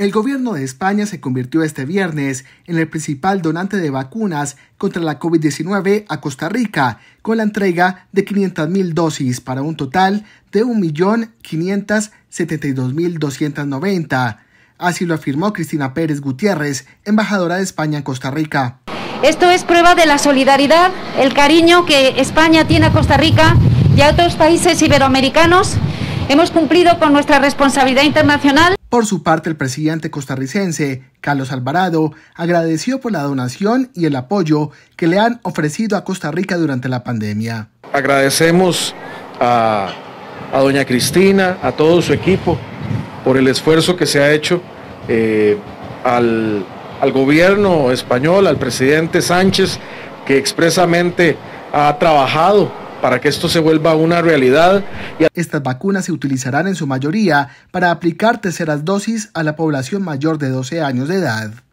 El gobierno de España se convirtió este viernes en el principal donante de vacunas contra la COVID-19 a Costa Rica, con la entrega de 500.000 dosis para un total de 1.572.290. Así lo afirmó Cristina Pérez Gutiérrez, embajadora de España en Costa Rica. Esto es prueba de la solidaridad, el cariño que España tiene a Costa Rica y a otros países iberoamericanos. Hemos cumplido con nuestra responsabilidad internacional. Por su parte, el presidente costarricense, Carlos Alvarado, agradeció por la donación y el apoyo que le han ofrecido a Costa Rica durante la pandemia. Agradecemos a doña Cristina, a todo su equipo, por el esfuerzo que se ha hecho, al gobierno español, al presidente Sánchez, que expresamente ha trabajado para que esto se vuelva una realidad. Estas vacunas se utilizarán en su mayoría para aplicar terceras dosis a la población mayor de 12 años de edad.